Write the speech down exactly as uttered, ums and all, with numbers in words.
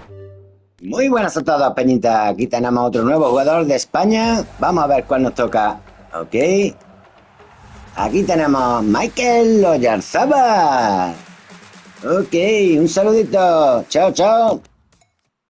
Muy buenas a todos, Peñita. Aquí tenemos otro nuevo jugador de España. Vamos a ver cuál nos toca. Ok. Aquí tenemos Michael Oyarzábal. Ok, un saludito. Chao, chao.